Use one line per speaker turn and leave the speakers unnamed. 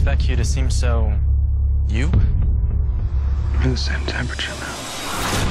expect you to seem so... you?
We're the same temperature now.